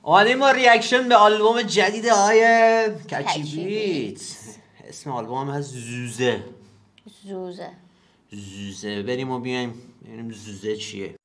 اومدیم با ریاکشن به آلبوم جدید آقای کچی بیت. اسم آلبوم هست زوزه. بریم و بیایم ببینیم زوزه چیه.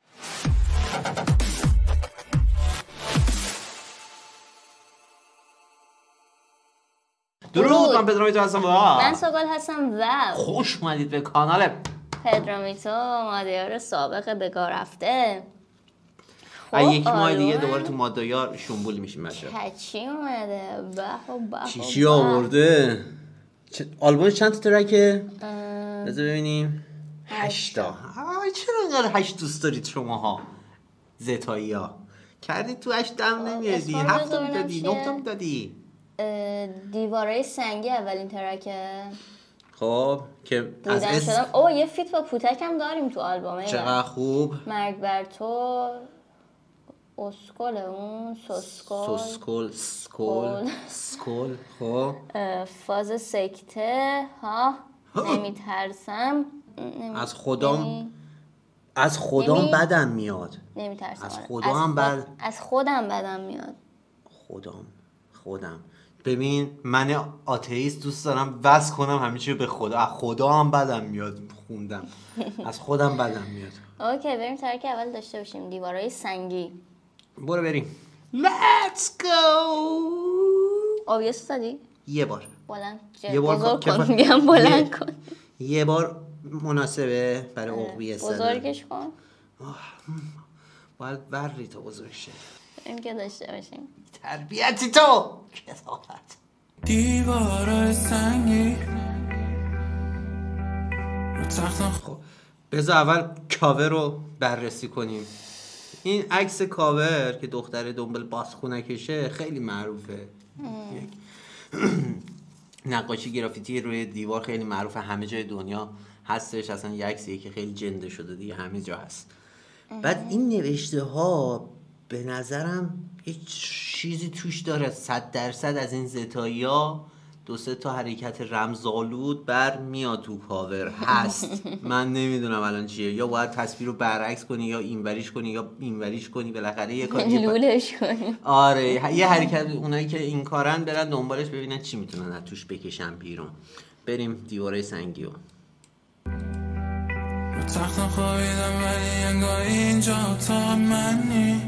درود، من پدرامیتو هستم من سوگل هستم و خوش اومدید به کانال پدرامیتو، مادیار سابق بگاه رفته. یک ماه دیگه دوباره تو مادیار شنبول میشیم بچه. کچی اومده. چی آورده؟ آلبومش چند تا ترکه؟ بذار ببینیم. 8 تا. چرا اینقدر 8 دوست دارید شماها زتایی ها؟ کردید تو 8 دم نمیادی، 7 تا میدادی، 9 تا میدادی. دیواره سنگی اولین ترکه. خب که از شدم. یه فیت با پوتک هم داریم تو آلبومه. چقدر خوب. مرگ بر تو، اسکل اون سکول خب فاز سکته ها. نمیترسم از خودم بدم میاد. نمیترسم از خدا هم از خودم بدم میاد. خودم ببین، من آتئیست دوست دارم بس کنم همه چی به خدا. از خدا هم بدم میاد خوندم. از خودم بدم میاد. اوکی بریم ترک اول داشته باشیم. دیوارای سنگی. برو بریم. Let's go. آبیاس دادی؟ یه بار بلند کن. یه بار مناسبه برای عقبی استدار. بزرگش کن. باید بری تا بزرگ شه. این که داشته باشیم. تربیتی تو کسافت. دیوارای سنگی. خب بذار اول کاور رو بررسی کنیم. این عکس کاور که دختر دنبال باسخونکشه خیلی معروفه. نقاشی گرافیتی روی دیوار خیلی معروفه، همه جای دنیا هستش. اصلا یه عکسیه که خیلی جنده شده دیگه، همه جا هست. بعد این نوشته ها به نظرم یه چیزی توش داره. 100% از این زتایی ها 2-3 تا حرکت رمزآلود بر میاد تو کاور هست. من نمیدونم الان چیه. یا باید تصویر رو برعکس کنی یا اینوریش کنی یا اینوریش کنی، بالاخره یه کاری لولش کنی. آره یه حرکت. اونایی که این کارن برن دنبالش ببینن چی میتونن از توش بکشن بیرون. بریم دیواره سنگی رو تختم خوابیدم ولی انگار اینجا اتاق منی.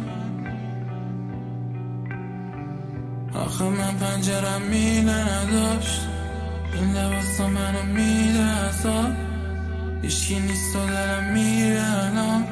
آخه من پنجرم میله نداشت. این لباسا منو میده عذاب. هیچکی نیست و دلم میره الان.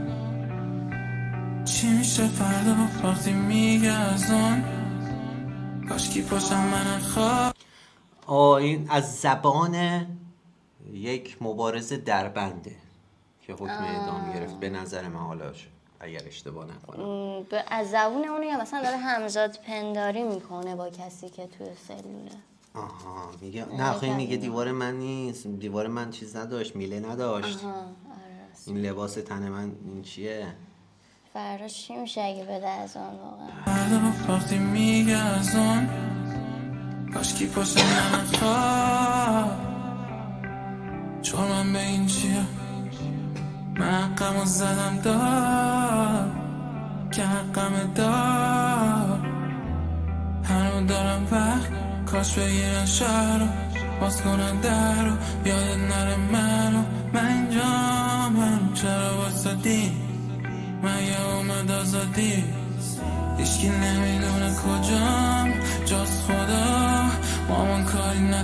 چی میشه فردا وقتی میگه از آن کاشکی پاشم من خواب. این از زبان یک مبارز دربنده که حکم اعدام گرفت به نظر من، حالاش اگر اشتباه نکنم. از زبون اونو یا مثلا داره همزاد پنداری میکنه با کسی که توی سلوله. میگه نه خیلی میگه دیوار من نیست، دیوار من چیز نداشت، میله نداشت. این لباس تن من این چیه؟ فردا چی میشه اگه بده از آن واقعا؟ فردا وقتی میگه از آن کاشکی پاشم من خواب. چون من به این چیه من حقمو زدم دار که حقم دار. هنو دارم وقت کاش بگیرن شهر رو باز کنن در رو یادت نره منو. من اینجا من چرا واسدی من یه اومد آزادی. هیچکی نمیدونه کجام جز خدا. مامان کاری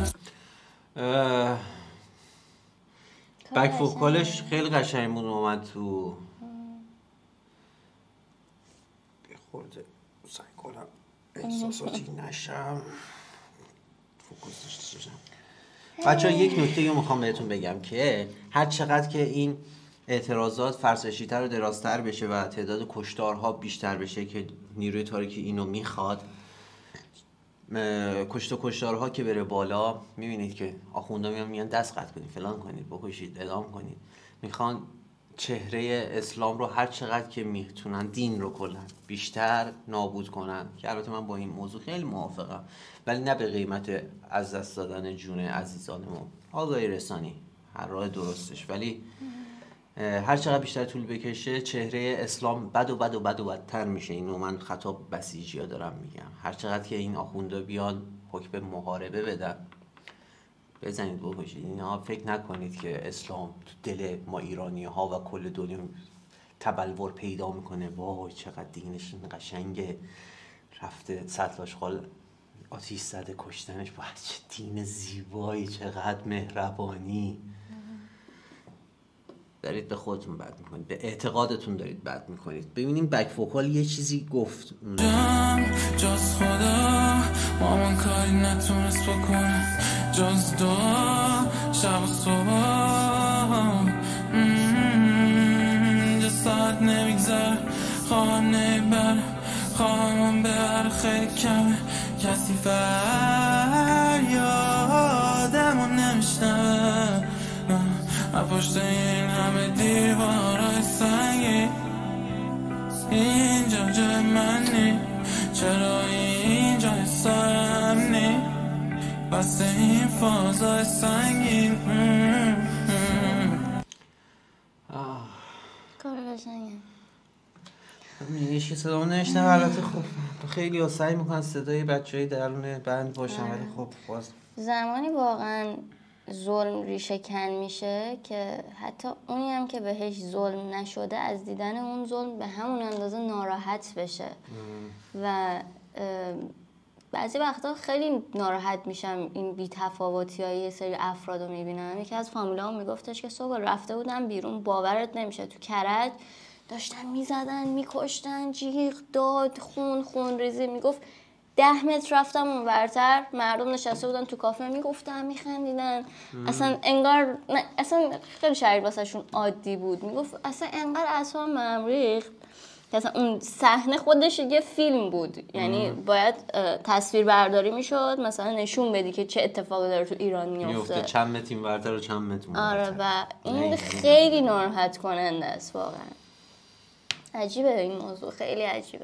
بک فوکالش خیلی قشنگ بود. اومد تو خورده سعی کنم احساساتی نشم، فوکوس داشته باشم. بچه ها یک نکته رو میخوام بهتون بگم که هر چقدر که این اعتراضات فرسایشی‌تر و درازتر بشه و تعداد کشتارها بیشتر بشه که نیروی تاریکی اینو میخواد، کشتارها که بره بالا، میبینید که آخوندا میان دست قطع کنید، فلان کنید، بکشید، اعدام کنید. میخوان چهره اسلام رو هر چقدر که میتونن، دین رو کلا بیشتر نابود کنن، که البته من با این موضوع خیلی موافقم، ولی نه به قیمت از دست دادن جون عزیزانمون. آگاهی رسانی هر راه درستش، ولی هر چقدر بیشتر طول بکشه چهره اسلام بد و بد و بد و بدتر میشه. اینو من خطاب بسیجیا دارم میگم. هر چقدر که این آخوندا بیان حکم محاربه بدن، بزنید بکشید، اینا فکر نکنید که اسلام تو دل ما ایرانی ها و کل دنیا تبلور پیدا میکنه. وای چقدر دینش قشنگه، رفته سطلاشخال آتیش زده کشتنش، وای چه دین زیبایی، چقدر مهربانی. دارید به خودتون بد میکنید، به اعتقادتون دارید بد میکنید. ببینیم بک فوکال یه چیزی گفت جز خدا مامان کاری نتونست بکنه، جز دعا شب و صبح. اینجا ساعت نمیگذره، خواهم نمیبره، خواهم ببره، خیلی کمه، کسی فریادمو نمیشنوه. پشت این همه دیوارای سنگی، اینجا جای منی، چرا اینجا سایم نی، بس این فازای سنگین. کار قشنگه. یه صدا نشنه. البته خب خیلی ها سعی میکنن صدای بچه های درون بند باشن، ولی خب باز زمانی واقعا ظلم ریشه کن میشه که حتی اونی هم که بهش ظلم نشده از دیدن اون ظلم به همون اندازه ناراحت بشه. و بعضی وقتا خیلی ناراحت میشم این بی‌تفاوتی های یه سری افراد رو میبینم. یکی از فامیلا هم میگفتش که صبح رفته بودم بیرون، باورت نمیشه تو کرج داشتن میزدن میکشتن، جیغ داد، خون ریزی. میگفت 10 متر رفتم اونورتر مردم نشسته بودن تو کافه میگفتن میخندیدن، اصلا انگار اصلا خیلی شهر واسهشون عادی بود. میگفت اصلا انقدر اعصابم بهم ریخت که اصلا اون صحنه خودش یه فیلم بود. یعنی باید تصویر برداری میشد، مثلا نشون بدی که چه اتفاقی داره تو ایران میفته، چند متر اینورتر و چند متر اونورتر. آره و این خیلی ناراحت کننده است واقعا. عجیبه این موضوع، خیلی عجیبه.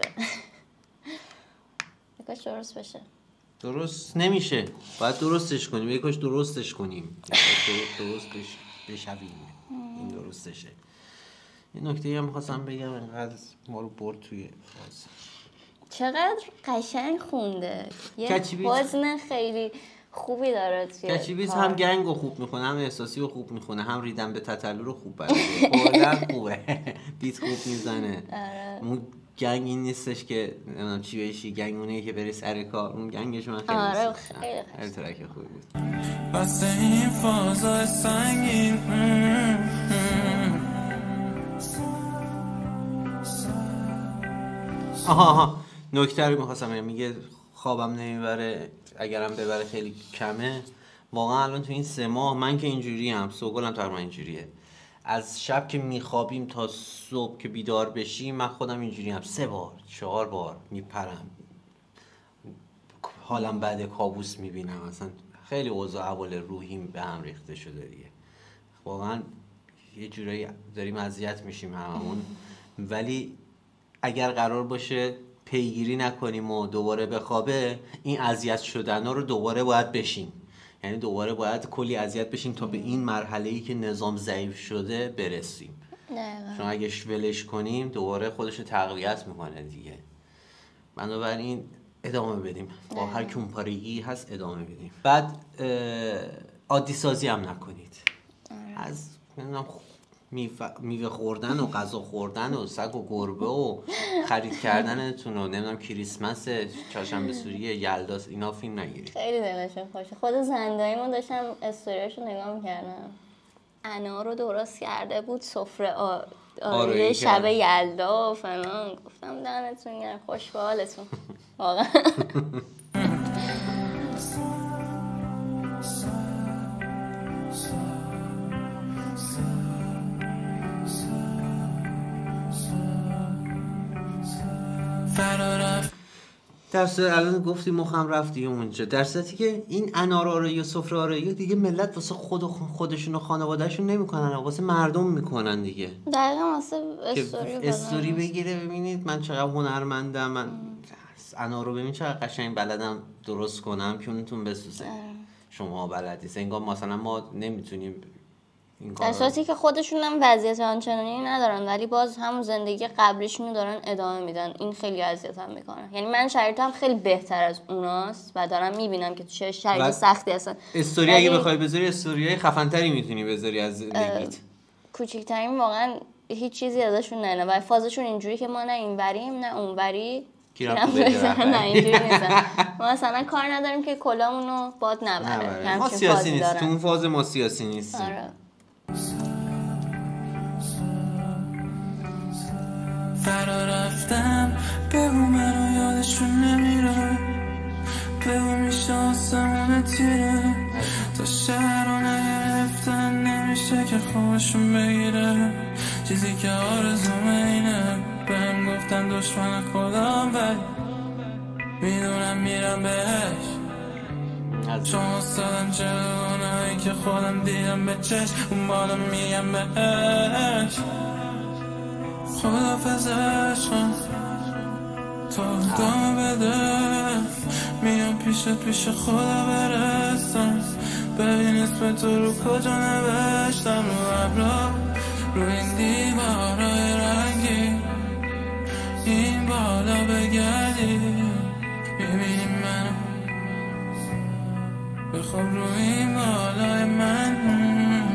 یکاش درست بشه. درست نمیشه، باید درستش کنیم. یکاش درستش کنیم، درستش بشویم. این درستشه. این نکته هم خواستم بگم، اینقدر ما رو برد توی باز. چقدر قشنگ خونده، یه کچیبیز وزن خیلی خوبی داره توی کچیبیز هم گنگ رو خوب میخونه، هم احساسی رو خوب میخونه، هم ریدن به تتلو رو خوب بلده. کلا خوبه. بیت خوب میزنه. اون گنگ این نیستش که نمیدونم چی بشی، گنگ اونه که بری سر کار. اون گنگش من خیلی دوست داشتم. خیلی ترک خوبی بود. بس این فازای سنگین. آها نکته رو میخواستم بگم. میگه خوابم نمیبره، اگرم ببره خیلی کمه. واقعا الان تو این 3 ماه من که اینجوری هم، سوگلم تقریبا اینجوریه. از شب که میخوابیم تا صبح که بیدار بشیم من خودم اینجوری هم. 3 بار 4 بار میپرم، حالم بعد کابوس میبینم. اصلا خیلی اوضاع احوال روحیم به هم ریخته شده دیگه. واقعا یه جورایی داریم اذیت میشیم هممون. ولی اگر قرار باشه پیگیری نکنیم و دوباره بخوابه، این اذیت شدن‌ها رو دوباره باید بشیم. یعنی دوباره باید کلی اذیت بشیم تا به این مرحله‌ای که نظام ضعیف شده برسیم. چون اگه ولش کنیم دوباره خودش رو تقویت میکنه دیگه. بنابراین ادامه بدیم، با هر کمپارگی هست ادامه بدیم. بعد عادی سازی هم نکنید. از نمیدونم میوه خوردن و غذا خوردن و سگ و گربه و خرید کردنتون و نمیدونم کریسمس چهارشنبه سوری یلدا اینا فیلم نگیرید. خیلی دلشون خوشه. خود زنداییمون داشتم استوریاشو نگاه میکردم، انار رو درست کرده بود، سفره آره شب یلدا و فلان. گفتم دهنتون گرم، خوش به حالتون واقعا. در صورت الان گفتی مخم رفتی اونجا، در صورتی که این انار آرایی و سفره آرایی دیگه ملت واسه خودشون و خانوادهشون نمیکنن، واسه مردم میکنن دیگه. دقیقا واسه استوری بگیره ببینید من چقدر هنرمندم، من انار رو ببین چقدر قشنگ بلدم درست کنم که اونتون بسوزه. شما بلدید. انگار مثلا ما نمیتونیم این در صورتی که خودشون هم وضعیت آنچنانی ندارن ولی باز همون زندگی قبلیشون رو دارن ادامه میدن. این خیلی اذیتم میکنه. یعنی من شرایطم خیلی بهتر از اوناست و دارم میبینم که چه شرایط سختی هستن. استوری اگه بخوای بذاری استوریای خفن‌تری میتونی بذاری از زندگیت. کوچیک‌ترین واقعا هیچ چیزی ازشون نه و فازشون اینجوری که ما نه اینوریم نه اونوری گیرم نه اینجوری نیستن. ما اصلا کار نداریم که کلامون رو باد نبره. ما سیاسی نیست. تو اون فاز ما سیاسی نیستیم. آره. فرا رفتم بگو منو یادشون نمیره، بگو میشه آسمون تیره، تا شهر رو نگرفتن نمیشه که خوششون بگیره. چیزی که آرزومه اینه، بهم گفتن دشمن خودم ولی میدونم میرم بهش، چون استادم جلونهایی که خودم دیدم به چشم اون بالا میگم بهش خدافزش کن تو دام بده، میام پیش خدا برستم، ببین اسم تو رو کجا نوشتم، رو ابرا رو این دیوارای رنگی این بالا بگردی ببینی منو بخواب رو این بالای من.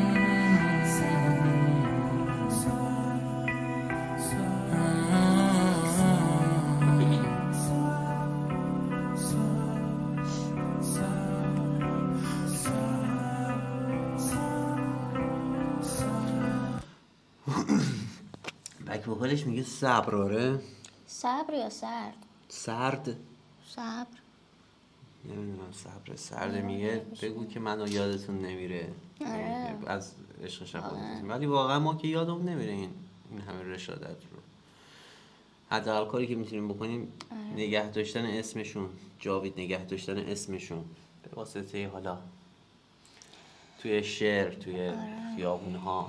بک وکالش میگه صبراره. صبر یا سرد؟ سرد. صبر نمیدونم صبر سرد میگه بگو که منو یادتون نمیره. از عشقش خودتون. ولی واقعا ما که یادمون نمیره این همه رشادت رو. حداقل کاری که میتونیم بکنیم نگه داشتن اسمشون، جاوید نگه داشتن اسمشون به واسطه حالا توی شعر، توی خیابون‌ها.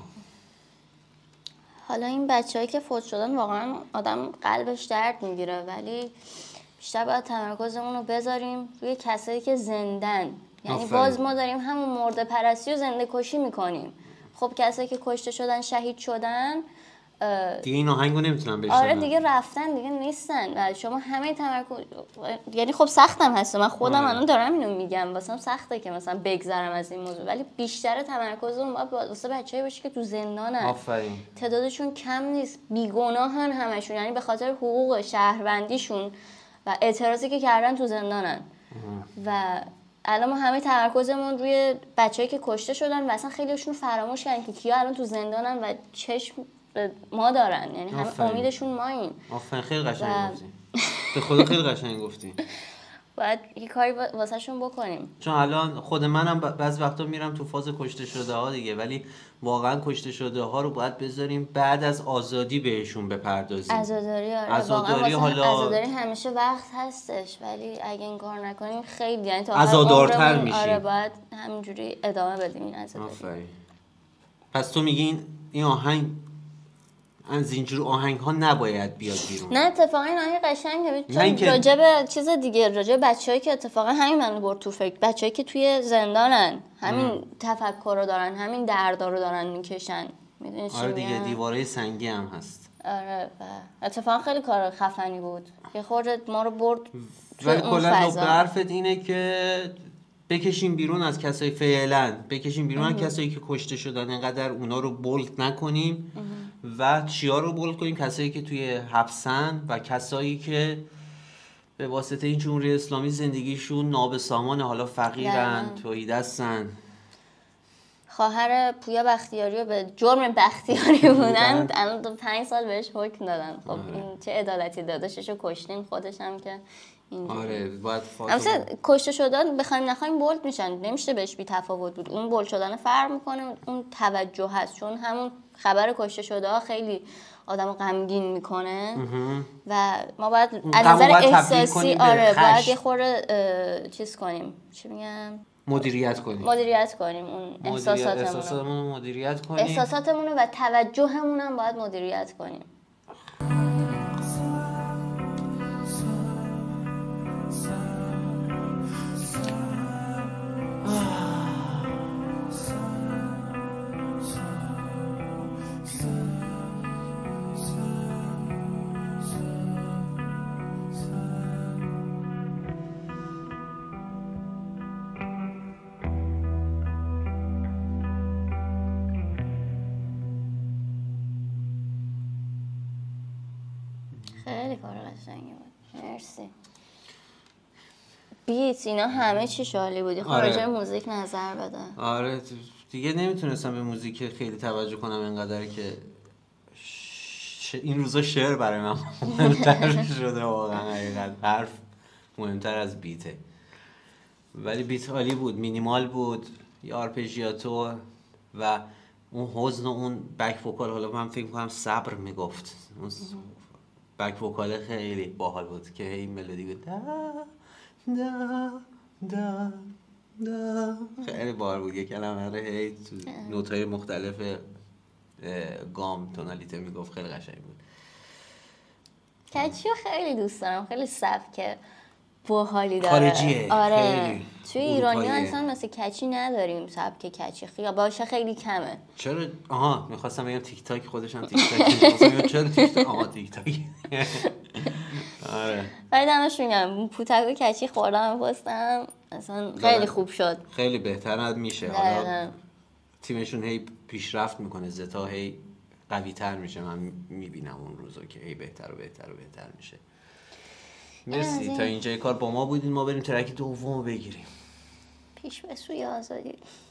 حالا این بچه‌هایی که فوت شدن واقعا آدم قلبش درد میگیره، ولی بیشتر باید تمرکزمون رو بذاریم روی کسایی که زندن. یعنی باز ما داریم همون مرده پرستی و زنده کشی میکنیم. خب کسایی که کشته شدن، شهید شدن، دیگه این آهنگو نمیتونن بشنون. آره دیگه رفتن، دیگه نیستن و شما همه تمرکز، یعنی خب سختم هست، من خودم الان دارم اینو میگم واسم سخته که مثلا بگذرم از این موضوع، ولی بیشتر تمرکزمون باید واسه بچه‌ای باشه که تو زندانن. آفرین. تعدادشون کم نیست، بیگناهن همشون، یعنی به خاطر حقوق شهروندیشون و اعتراضی که کردن تو زندانن. و الان ما همه تمرکزمون روی بچه‌ای که کشته شدن و اصلا خیلیشون فراموش کردن که کیا الان تو زندانن و چشم ما دارن، یعنی همه امیدشون ماییم. آفرین خیلی قشنگ گفتی. به خدا خیلی قشنگ گفتی. باید یه کاری واسه شون بکنیم. چون الان خود منم بعض وقتا میرم تو فاز کشته شده ها دیگه، ولی واقعا کشته شده ها رو باید بذاریم بعد از آزادی بهشون بپردازیم. عزاداری عزاداری همیشه وقت هستش، ولی اگه این کار نکنیم خیلی یعنی تا عزادارتر میشیم. آره باید همینجوری ادامه بدیم این عزاداری. آفرین. پس تو میگی این آهنگ از اینجور آهنگ ها نباید بیاد بیرون؟ نه اتفاقا این آهنگ قشنگه، چون راجع به چیز دیگه، راجع به بچه‌ای که اتفاقا همین منو برد تو فکر، بچه‌ای که توی زندانن، همین تفکر رو دارن، همین درد رو دارن میکشن. میدونی چی میگم؟ آره دیگه دیواره سنگی هم هست. آره اتفاقا خیلی کار خفنی بود که خورد ما رو برد ولی کلا نقطه حرفت اینه که بکشیم بیرون از کسایی، فعلا بکشیم بیرون از کسایی که کشته شدن، اینقدر اونا رو بولد نکنیم و چیا رو بولد کنیم؟ کسایی که توی حبسن و کسایی که به واسطه این جمهوری اسلامی زندگیشون نابسامان، حالا فقیرن، توحیدستن. خواهر پویا بختیاری رو به جرم بختیاری بودن الان 5 سال بهش حکم دادن. خب این چه عدالتی، داداششو کشتین، خودش هم که اینجوری. آره باید مثلا کشته شدن بخوایم نخوایم بولد میشن، نمیشه بهش بی تفاوت بود. اون بولد شدن فرق میکنه، اون توجه هست، چون همون خبر کشته شده ها خیلی آدمو غمگین میکنه و ما باید از نظر احساسی باید یه خورده چیز کنیم، چی میگم، مدیریت کنیم اون احساساتمون رو مدیریت کنیم، احساساتمون و توجهمون هم باید مدیریت کنیم. خیلی کار قشنگی بود. مرسی. بیت اینا همه چی شالی بودی. خارج موزیک نظر بده. آره دیگه نمیتونستم به موزیک خیلی توجه کنم اینقدر که این روزا شعر برای من مهمتر شده واقعا. حقیقت حرف مهمتر از بیته، ولی بیت عالی بود، مینیمال بود، یه آرپژیاتو و اون حزن و اون بک وکال. حالا من فکر می‌کنم صبر میگفت، اون بک وکال خیلی باحال بود که هی ملودی بود دا دا دا دا، خیلی باحال بود. یه کلمه رو هی تو نوت‌های مختلف گام تونالیته میگفت، خیلی قشنگ بود. کچیو خیلی دوست دارم، خیلی سبک باحالی داره. خارجیه. آره توی ایرانی ها اصلا مثل کچی نداریم، سبک کچی خیلی باشه، خیلی کمه. چرا؟ آها میخواستم بگم تیک تاک، خودشم تیک تاک. چرا تیک تاک؟ آها تیک تاک. آره ولی دمش میگم پوتکو کچی خوردم پستم اصلا خیلی خوب شد، خیلی بهتر میشه. حالا تیمشون هی پیشرفت میکنه، زتا هی قوی تر میشه، من میبینم اون روزو که هی بهتر و بهتر و بهتر میشه. مرسی تا اینجای کار با ما بودین. ما بریم ترک دومو بگیریم. پیش به سوی آزادی.